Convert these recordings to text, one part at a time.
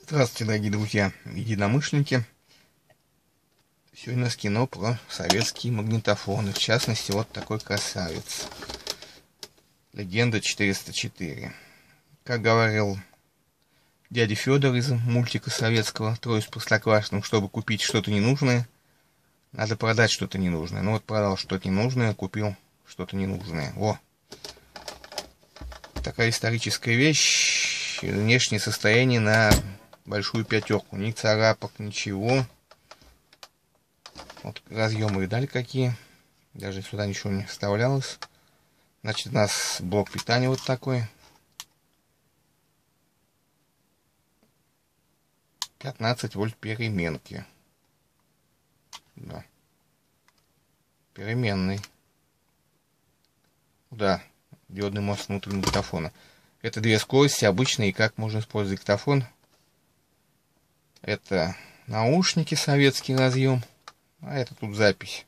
Здравствуйте, дорогие друзья, единомышленники. Сегодня у нас кино про советские магнитофоны. В частности, вот такой красавец. Легенда 404. Как говорил дядя Федор из мультика советского «Трое из Простоквашино», чтобы купить что-то ненужное, надо продать что-то ненужное. Ну вот продал что-то ненужное, купил что-то ненужное. О! Такая историческая вещь. Внешнее состояние на большую пятерку. Ни царапок, ничего. Вот разъемы видали какие. Даже сюда ничего не вставлялось. Значит, у нас блок питания вот такой. 15 вольт переменки. Да. Переменный. Да. Диодный мост внутри магнитофона. Это две скорости обычные. И как можно использовать диктофон? Это наушники, советский разъем. А это тут запись.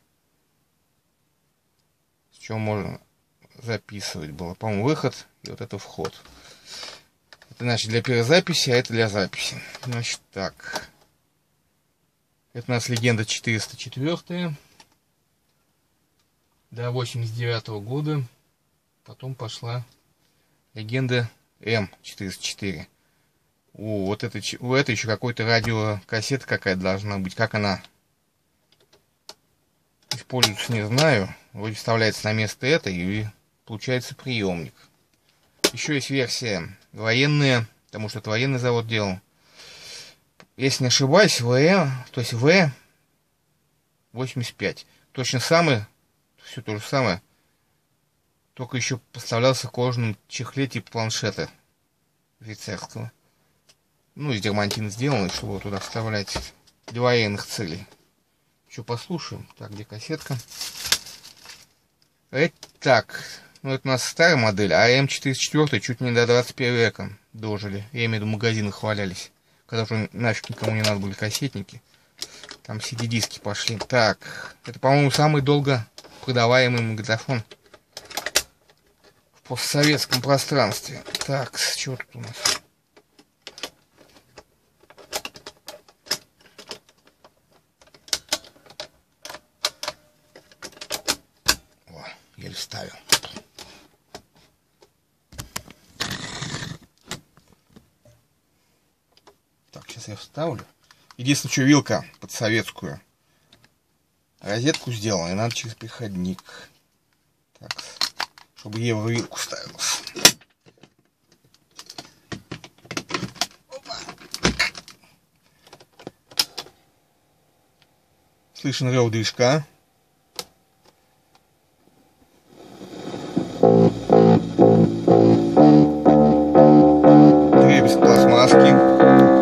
С чего можно записывать было. По-моему, выход. И вот это вход. Это, значит, для перезаписи, а это для записи. Значит, так. Это у нас легенда 404. До 89-го года. Потом пошла легенда М404. У это еще какой-то радиокассета какая-то должна быть. Как она используется, не знаю. Вроде вставляется на место этой, и получается приемник. Еще есть версия военная, потому что это военный завод делал. Если не ошибаюсь, ВЭ, то есть В-85. Точно самое, все то же самое. Только еще поставлялся в кожаном чехле типа планшета офицерского. Ну, из дермантина сделано, чтобы туда вставлять для военных целей. Еще послушаем. Так, где кассетка? Так, ну это у нас старая модель, а М404 чуть не до 21 века дожили. Я имею в виду, магазины хвалялись. Когда уже нафиг никому не надо были кассетники. Там CD-диски пошли. Так, это, по-моему, самый долго продаваемый магнитофон в постсоветском пространстве. Так, что тут у нас? О, еле вставил. Так, сейчас я вставлю. Единственное, что вилка под советскую. Розетку сделала, и надо через переходник. Так, чтобы евровилку ставилась. Опа. Слышен рев движка. Дребезг пластмасски.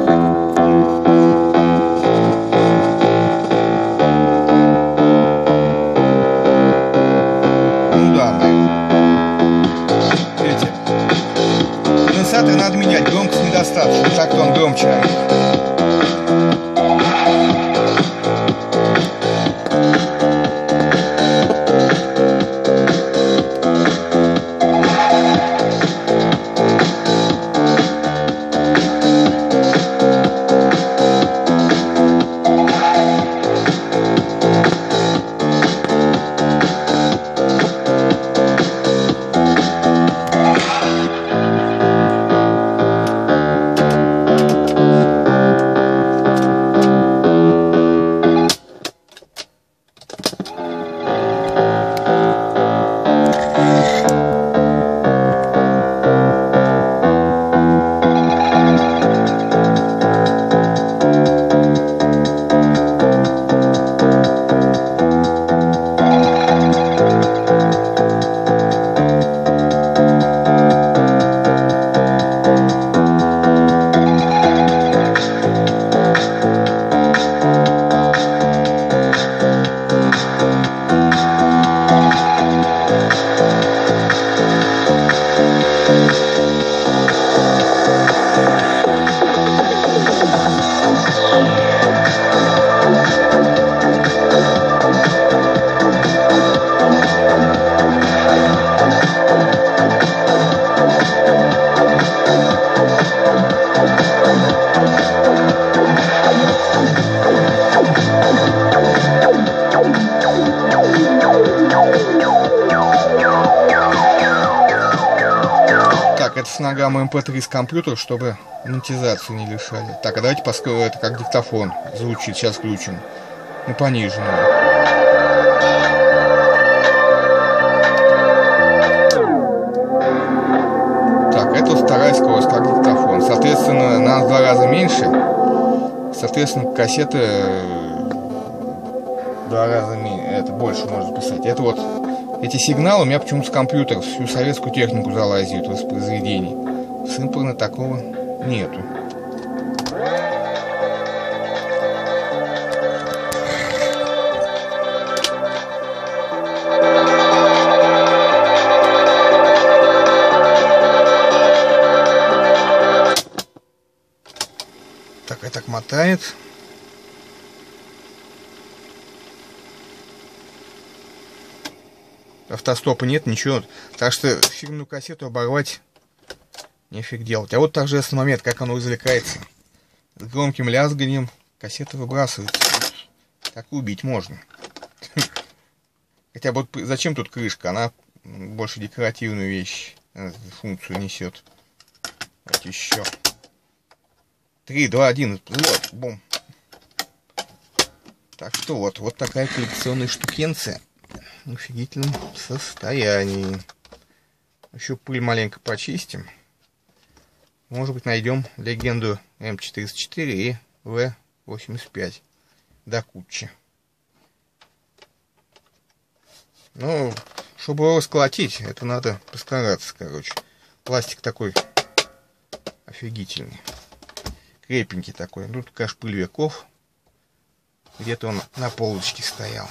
Конденсатор надо менять, громкость недостаточно, так-то он громче. фонограмму MP3 с компьютера, чтобы монетизацию не лишали. Так, а давайте поскольку это как диктофон звучит. Сейчас включим. На пониженную. Так, это вторая скорость, как диктофон. Соответственно, нас в 2 раза меньше. Соответственно, кассеты в 2 раза меньше. Это больше можно записать. Это вот эти сигналы у меня почему-то с компьютера всю советскую технику залазят в воспроизведении. С импорта такого нету. Так, и так мотает. Автостопа нет, ничего. Так что фирменную кассету оборвать нефиг делать. А вот торжественный момент, как оно извлекается. С громким лязганием кассета выбрасывается. Так убить можно. Хотя вот зачем тут крышка? Она больше декоративную вещь, функцию несет. Вот еще. 3, 2, 1. Вот, бум. Так что вот такая коллекционная штукенция. В офигительном состоянии. Еще пыль маленько почистим. Может быть, найдем легенду М404 и В85 до кучи. Ну, чтобы его сколотить, это надо постараться, короче. Пластик такой офигительный. Крепенький такой. Тут, конечно, пыль веков. Где-то он на полочке стоял.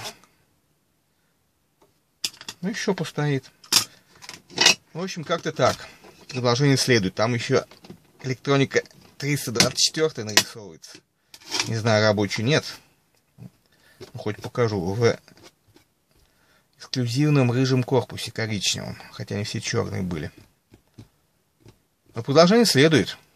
Ну, еще постоит. В общем, как-то так. Продолжение следует. Там еще электроника 324 нарисовывается. Не знаю, рабочий нет. Ну, хоть покажу. В эксклюзивном рыжем корпусе коричневом. Хотя они все черные были. Но продолжение следует.